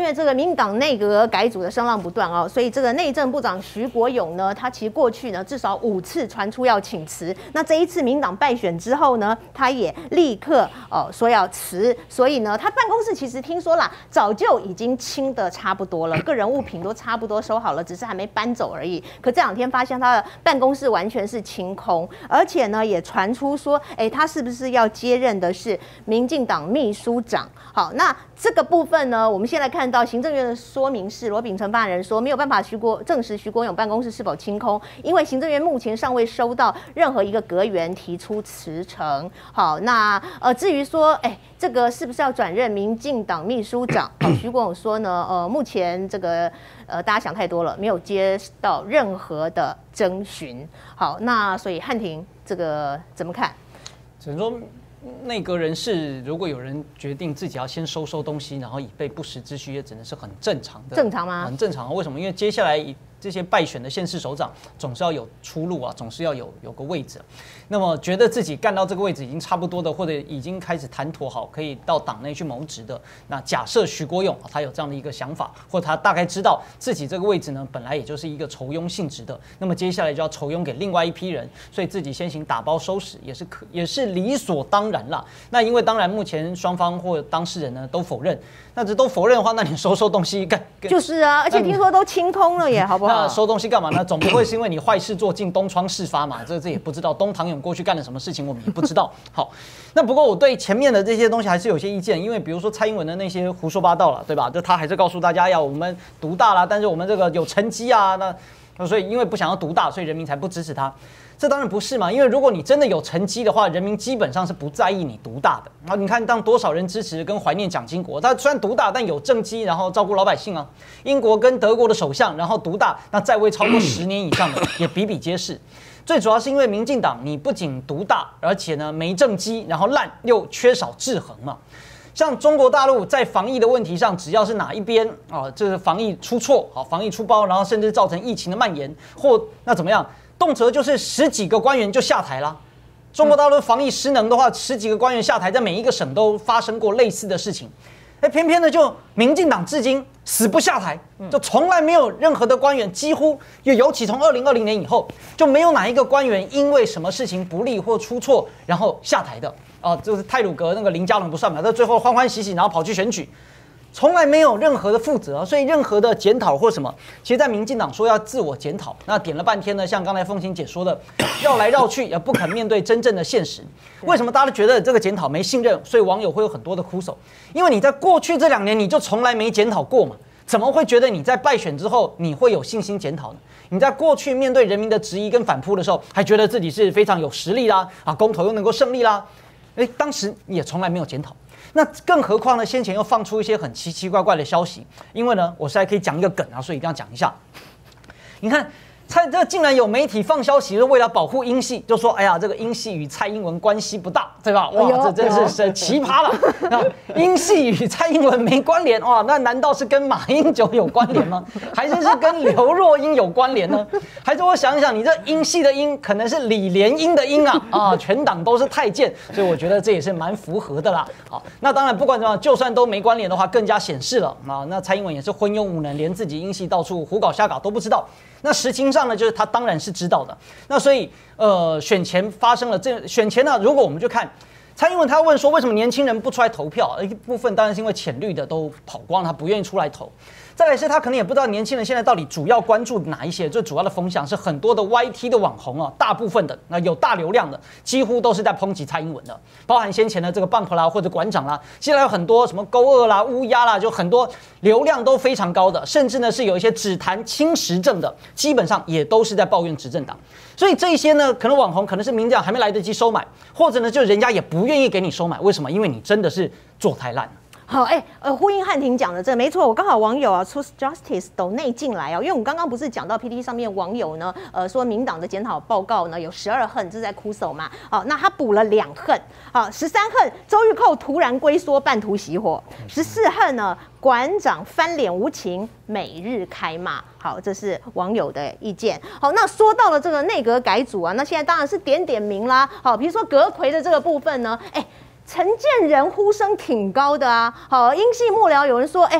为这个民进党内阁改组的声浪不断哦，所以这个内政部长徐国勇呢，他其实过去呢至少5次传出要请辞。那这一次民进党败选之后呢，他也立刻说要辞。所以呢，他办公室其实听说啦，早就已经清的差不多了，个人物品都差不多收好了，只是还没搬走而已。可这2天发现他的办公室完全是清空，而且呢也传出说，他是不是要接任的是民进党秘书长？好，那这个部分呢，我们先来看到行政院的说明是罗秉成发言人说，没有办法证实徐国勇办公室是否清空，因为行政院目前尚未收到任何一个阁员提出辞呈。好，那至于说，这个是不是要转任民进党秘书长？徐国勇说呢，目前这个大家想太多了，没有接到任何的征询。好，那所以汉庭这个怎么看？ 只能说内阁人士如果有人决定自己要先收东西，然后以备不时之需，也只能是很正常的。 正常吗？ 很正常。为什么？因为接下来这些败选的县市首长总是要有出路啊，总是要有个位置。那么觉得自己干到这个位置已经差不多的，或者已经开始谈妥好可以到党内去谋职的，那假设徐国勇他有这样的一个想法，或者他大概知道自己这个位置呢本来也就是一个酬庸性质的，那么接下来就要酬庸给另外一批人，所以自己先行打包收拾也是理所当然啦。那因为当然目前双方或当事人呢都否认，那这都否认的话，那你收东西干就是啊，而且听说都清空了耶，好不好？ 那收东西干嘛呢？总不会是因为你坏事做尽东窗事发嘛？这也不知道东堂勇过去干了什么事情，我们也不知道。好，那不过我对前面的这些东西还是有些意见，因为比如说蔡英文的那些胡说八道了，对吧？就他还是告诉大家要我们独大啦，但是我们这个有成绩啊，那所以因为不想要独大，所以人民才不支持他。这当然不是嘛，因为如果你真的有成绩的话，人民基本上是不在意你独大的。然后你看，当多少人支持跟怀念蒋经国，他虽然独大，但有政绩，然后照顾老百姓啊。英国跟德国的首相，然后独大，那在位超过10年以上的也比比皆是。最主要是因为民进党你不仅独大，而且呢没政绩，然后烂又缺少制衡嘛。像中国大陆在防疫的问题上，只要是哪一边啊，这个防疫出错，好，防疫出包，然后甚至造成疫情的蔓延，或那怎么样？动辄就是10几个官员就下台了。中国大陆防疫失能的话，10几个官员下台，在每一个省都发生过类似的事情。偏偏的就民进党至今死不下台，就从来没有任何的官员，几乎尤其从2020年以后，就没有哪一个官员因为什么事情不利或出错，然后下台的。就是太鲁阁那个林佳龙不算嘛，他最后欢欢喜喜然后跑去选举。从来没有任何的负责，所以任何的检讨或什么，其实在民进党说要自我检讨，那点了半天呢，像刚才凤琴姐说的，绕来绕去也不肯面对真正的现实。为什么大家都觉得这个检讨没信任？所以网友会有很多的哭手，因为你在过去这2年你就从来没检讨过嘛，怎么会觉得你在败选之后你会有信心检讨呢？你在过去面对人民的质疑跟反扑的时候，还觉得自己是非常有实力啦，公投又能够胜利啦，当时也从来没有检讨。那更何况呢？先前又放出一些很奇奇怪怪的消息，因为呢，我现在可以讲一个梗啊，所以一定要讲一下。你看，这竟然有媒体放消息，是为了保护英系，就说：“哎呀，这个英系与蔡英文关系不大，对吧？哇，这真是奇葩了！英系与蔡英文没关联，哇，那难道是跟马英九有关联吗？还是跟刘若英有关联呢？还是我想一想，你这英系的英可能是李莲英的英啊，全党都是太监，所以我觉得这也是蛮符合的啦。好，那当然不管怎么样，就算都没关联的话，更加显示了啊，那蔡英文也是昏庸无能，连自己英系到处胡搞瞎搞都不知道。那实情上呢，就是他当然是知道的。那所以选前发生了选前呢，如果我们就看蔡英文，他问说为什么年轻人不出来投票？一部分当然是因为浅绿的都跑光了，他不愿意出来投。再来是他可能也不知道年轻人现在到底主要关注哪一些，最主要的风向是很多的 YT 的网红啊，大部分的那有大流量的，几乎都是在抨击蔡英文的，包含先前的这个 Bump 啦或者馆长啦，现在有很多什么勾二啦、乌鸦啦，就很多流量都非常高的，甚至呢是有一些只谈轻时政的，基本上也都是在抱怨执政党。所以这一些呢，可能网红可能是民进党还没来得及收买，或者呢就人家也不愿意给你收买，为什么？因为你真的是做太烂了。 好，呼应汉庭讲的这没错，我刚好网友啊 ，Truth Justice 抖内进来因为我们刚刚不是讲到 PT 上面网友呢，说民党的检讨报告呢有12恨，这是在哭手嘛，好，那他补了2恨，好，13恨，周玉蔻突然龟缩，半途熄火，14恨呢，馆长翻脸无情，每日开骂。好，这是网友的意见。好，那说到了这个内阁改组啊，那现在当然是点名啦。好，比如说阁揆的这个部分呢，陈建仁呼声挺高的啊。好，英系幕僚有人说，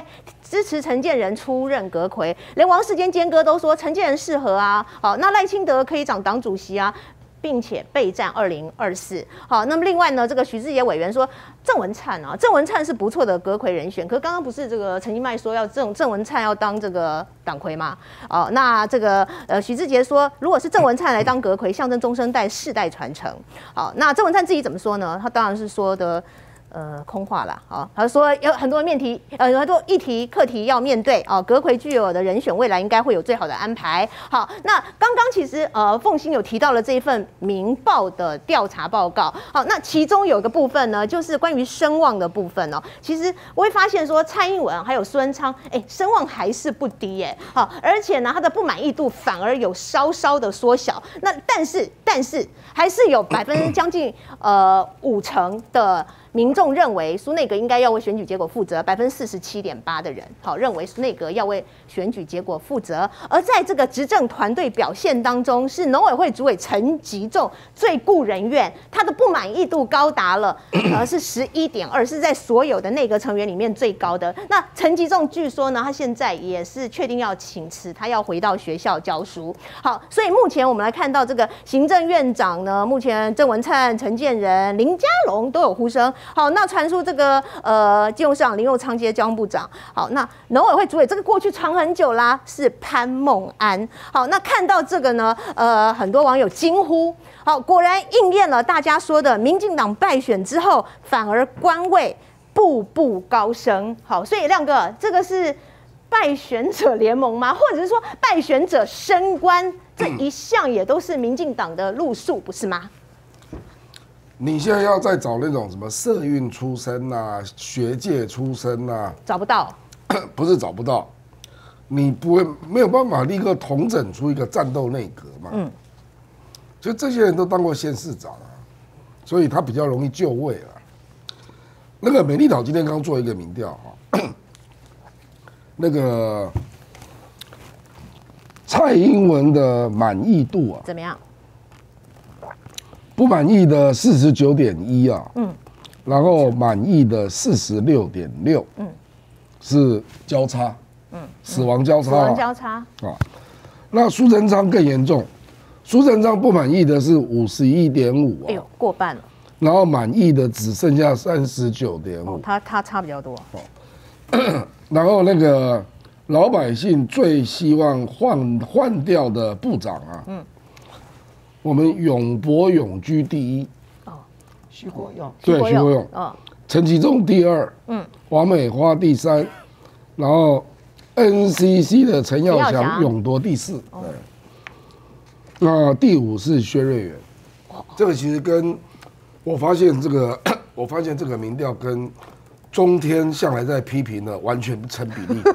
支持陈建仁出任阁揆，连王世坚坚哥都说陈建仁适合啊。好，那赖清德可以掌党主席啊。并且备战2024。好，那么另外呢，这个许智杰委员说，郑文灿啊，郑文灿是不错的阁揆人选。可刚刚不是这个陈其迈说要郑文灿要当这个党魁吗？哦，那这个许智杰说，如果是郑文灿来当阁揆，象征中生代世代传承。好，那郑文灿自己怎么说呢？他当然是说的。空话啦，啊，他说有很多面题，有很多议题课题要面对啊，阁揆具有的人选，未来应该会有最好的安排。好，那刚刚其实凤馨有提到了这一份民报的调查报告，好，那其中有个部分呢，就是关于声望的部分哦。其实我会发现说，蔡英文还有苏贞昌，声望还是不低耶，好，而且呢，他的不满意度反而有稍稍的缩小。那但是还是有将近50%的。民众认为苏内阁应该要为选举结果负责，47.8%的人好认为苏内阁要为选举结果负责。而在这个执政团队表现当中，是农委会主委陈吉仲最顾人怨，他的不满意度高达了是11.2%，是在所有的内阁成员里面最高的。那陈吉仲据说呢，他现在也是确定要请辞，他要回到学校教书。好，所以目前我们来看到这个行政院长呢，目前郑文灿、陈建仁、林佳龙都有呼声。好，那传出这个金融市场林右昌接交通部长。好，那农委会主委这个过去传很久啦，是潘孟安。好，那看到这个呢，很多网友惊呼，好，果然应验了大家说的，民进党败选之后，反而官位步步高升。好，所以亮哥，这个是败选者联盟吗？或者是说败选者升官，这一向也都是民进党的路数，不是吗？ 你现在要再找那种什么社运出身啊、学界出身啊， 找不到， 不是找不到，你没有办法立刻统整出一个战斗内阁嘛。所以这些人都当过县市长啊，所以他比较容易就位啊。那个美丽岛今天刚做一个民调哈，那个蔡英文的满意度啊， 怎么样？ 不满意的49.1啊，然后满意的46.6，是交叉，死亡交叉， 死亡交叉啊。那苏贞昌更严重，苏贞昌不满意的是51.5， 哎呦，过半了。 然后满意的只剩下39.5， 他差比较多。 然后那个老百姓最希望换掉的部长啊，我们永博永居第一， 徐国勇， 对，徐国勇，陈其仲第二，王美花第三，然后 NCC 的陈耀祥勇夺第四，那第五是薛瑞元，这个其实跟我发现这个民调跟中天向来在批评的完全成比例，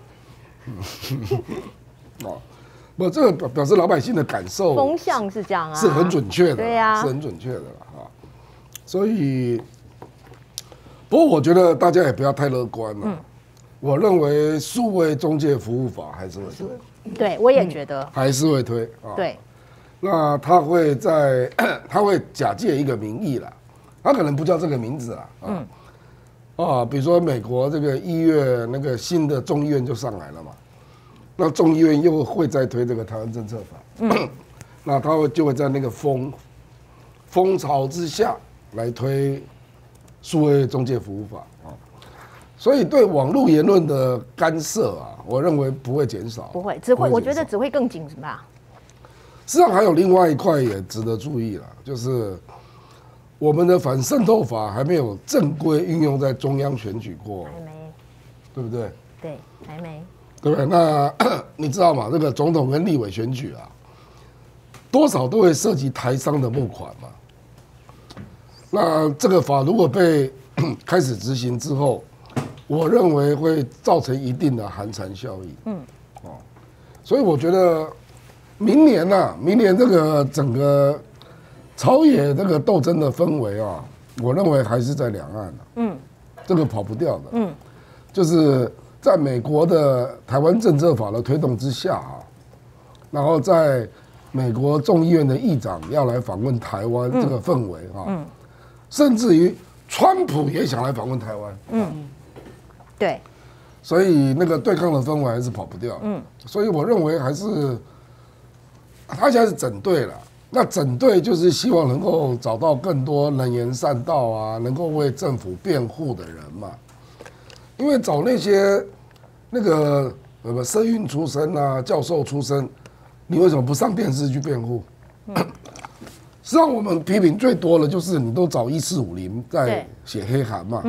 不，这个表示老百姓的感受风向是这样啊， 是很准确的， 对呀， 是很准确的啊。所以，不过我觉得大家也不要太乐观了。我认为数位中介服务法还是会推， 对我也觉得还是会推啊。 对， 那他会假借一个名义啦，他可能不叫这个名字啦，比如说美国这个1月那个新的众议院就上来了嘛。那众议院又会再推这个台湾政策法，那他就会在那个风潮之下来推数位中介服务法啊，所以对网络言论的干涉啊，我认为不会减少， 不会，我觉得只会更紧吧。 事实上还有另外一块也值得注意了，就是我们的反渗透法还没有正规运用在中央选举过， 还没， 对不对？ 对，还没。 对不对？那你知道吗？这个总统跟立委选举啊，多少都会涉及台商的募款嘛。那这个法如果被开始执行之后，我认为会造成一定的寒蝉效应。所以我觉得明年这个整个朝野这个斗争的氛围啊，我认为还是在两岸这个跑不掉的。就是在美国的台湾政策法的推动之下啊，然后在美国众议院的议长要来访问台湾这个氛围啊，甚至于川普也想来访问台湾， 对， 所以那个对抗的氛围还是跑不掉。所以我认为还是他现在是整队了。那整队就是希望能够找到更多能言善道啊，能够为政府辩护的人嘛。因为找那些那个社运出身啊、教授出身，你为什么不上电视去辩护？实际上我们批评最多的就是你都找1450在写黑函嘛。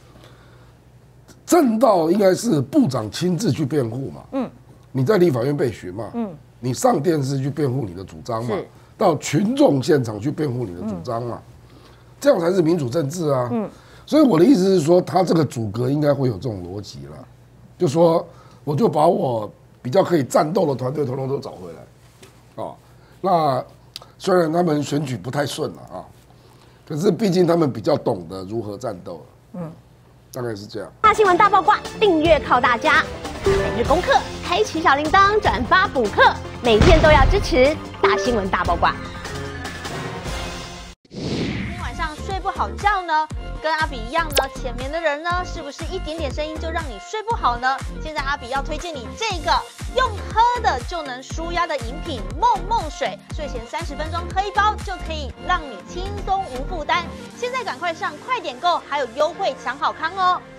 正道应该是部长亲自去辩护嘛。你在立法院被询嘛。你上电视去辩护你的主张嘛。到群众现场去辩护你的主张嘛，这样才是民主政治啊。所以我的意思是说，他这个组阁应该会有这种逻辑了，就说我就把我比较可以战斗的团队统统都找回来。那虽然他们选举不太顺了啊，可是毕竟他们比较懂得如何战斗。大概是这样。 大新闻大八卦，订阅靠大家。每日功课，开启小铃铛，转发补课，每天都要支持大新闻大八卦。今天晚上睡不好觉呢？跟阿比一样呢，浅眠的人呢，是不是一点点声音就让你睡不好呢？现在阿比要推荐你这个用喝的就能舒压的饮品梦梦水，睡前30分钟喝一包就可以让你轻松无负担。现在赶快上快点购，还有优惠抢好康哦！